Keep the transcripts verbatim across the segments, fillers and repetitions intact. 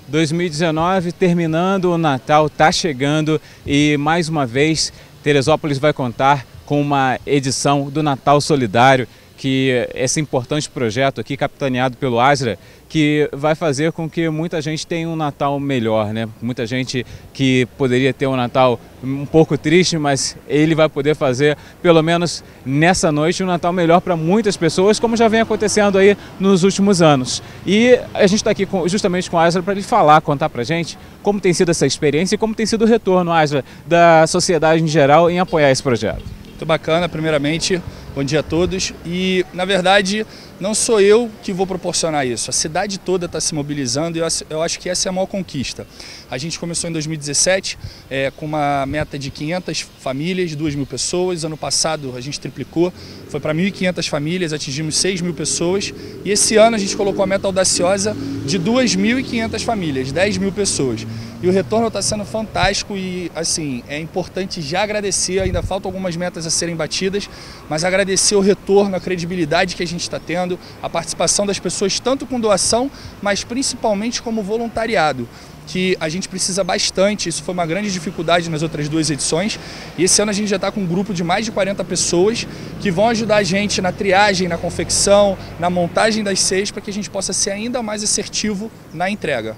dois mil e dezenove terminando, o Natal está chegando e mais uma vez Teresópolis vai contar com uma edição do Natal Solidário, que esse importante projeto aqui capitaneado pelo Asra, que vai fazer com que muita gente tenha um Natal melhor, né? Muita gente que poderia ter um Natal um pouco triste, mas ele vai poder fazer, pelo menos nessa noite, um Natal melhor para muitas pessoas, como já vem acontecendo aí nos últimos anos. E a gente está aqui com, justamente com o Asra para ele falar, contar para a gente como tem sido essa experiência e como tem sido o retorno, Asra, da sociedade em geral em apoiar esse projeto. Muito bacana, primeiramente, bom dia a todos. E, na verdade, não sou eu que vou proporcionar isso. A cidade toda está se mobilizando e eu acho que essa é a maior conquista. A gente começou em dois mil e dezessete é, com uma meta de quinhentas famílias, duas mil pessoas. Ano passado a gente triplicou, foi para mil e quinhentas famílias, atingimos seis mil pessoas. E esse ano a gente colocou a meta audaciosa de duas mil e quinhentas famílias, dez mil pessoas. E o retorno está sendo fantástico e, assim, é importante já agradecer, ainda faltam algumas metas a serem batidas, mas agradecer o retorno, a credibilidade que a gente está tendo, a participação das pessoas, tanto com doação, mas principalmente como voluntariado, que a gente precisa bastante. Isso foi uma grande dificuldade nas outras duas edições, e esse ano a gente já está com um grupo de mais de quarenta pessoas que vão ajudar a gente na triagem, na confecção, na montagem das ceias, para que a gente possa ser ainda mais assertivo na entrega.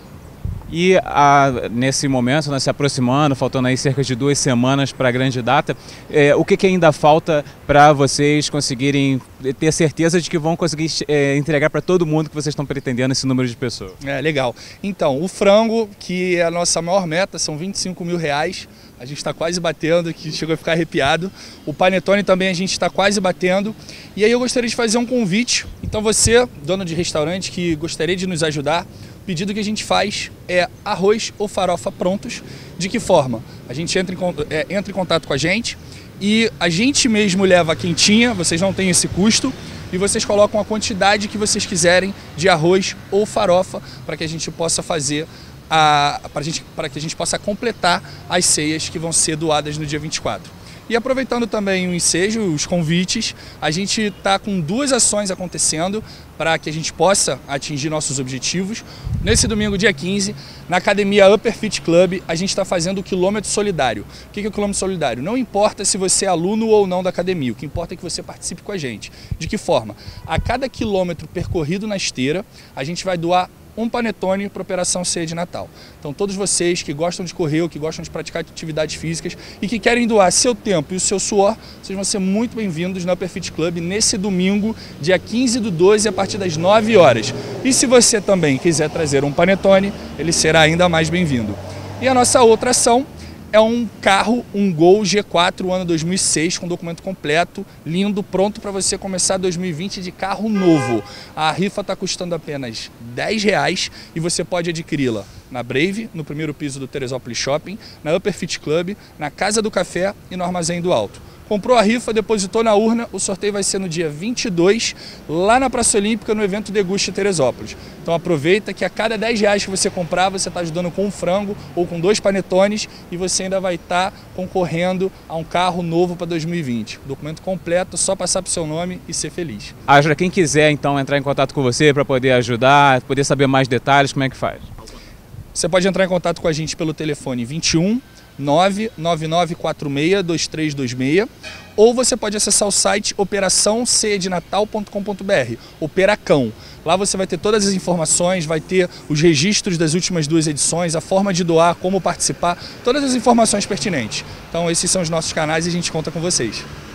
E a, nesse momento, né, se aproximando, faltando aí cerca de duas semanas para a grande data, é, o que, que ainda falta para vocês conseguirem ter certeza de que vão conseguir é, entregar para todo mundo que vocês estão pretendendo esse número de pessoas? É, legal. Então, o frango, que é a nossa maior meta, são vinte e cinco mil reais. A gente está quase batendo, que chegou a ficar arrepiado. O panetone também a gente está quase batendo. E aí eu gostaria de fazer um convite. Então você, dono de restaurante, que gostaria de nos ajudar, o pedido que a gente faz é arroz ou farofa prontos. De que forma? A gente entra em, é, entra em contato com a gente e a gente mesmo leva a quentinha, vocês não têm esse custo, e vocês colocam a quantidade que vocês quiserem de arroz ou farofa para que a gente possa fazer, para gente, para que a gente possa completar as ceias que vão ser doadas no dia vinte e quatro. E aproveitando também o ensejo, os convites, a gente está com duas ações acontecendo para que a gente possa atingir nossos objetivos. Nesse domingo, dia quinze, na academia Upper Fit Club, a gente está fazendo o quilômetro solidário. O que é o quilômetro solidário? Não importa se você é aluno ou não da academia, o que importa é que você participe com a gente. De que forma? A cada quilômetro percorrido na esteira, a gente vai doar um panetone para a Operação Ceia de Natal. Então todos vocês que gostam de correr, ou que gostam de praticar atividades físicas e que querem doar seu tempo e o seu suor, vocês vão ser muito bem-vindos no Upper Fit Club nesse domingo, dia quinze do doze, a partir das nove horas. E se você também quiser trazer um panetone, ele será ainda mais bem-vindo. E a nossa outra ação é um carro, um Gol G quatro, ano dois mil e seis, com documento completo, lindo, pronto para você começar dois mil e vinte de carro novo. A rifa está custando apenas dez reais e você pode adquiri-la na Brave, no primeiro piso do Teresópolis Shopping, na Upper Fit Club, na Casa do Café e no Armazém do Alto. Comprou a rifa, depositou na urna, o sorteio vai ser no dia vinte e dois, lá na Praça Olímpica, no evento Deguste Teresópolis. Então aproveita que a cada dez reais que você comprar, você está ajudando com um frango ou com dois panetones e você ainda vai estar tá concorrendo a um carro novo para dois mil e vinte. Documento completo, só passar para o seu nome e ser feliz. Asra, quem quiser então entrar em contato com você para poder ajudar, poder saber mais detalhes, como é que faz? Você pode entrar em contato com a gente pelo telefone vinte e um, nove nove nove quatro seis, dois três dois seis, ou você pode acessar o site operação ceia de natal ponto com ponto br, Operacão. Lá você vai ter todas as informações, vai ter os registros das últimas duas edições, a forma de doar, como participar, todas as informações pertinentes. Então esses são os nossos canais e a gente conta com vocês.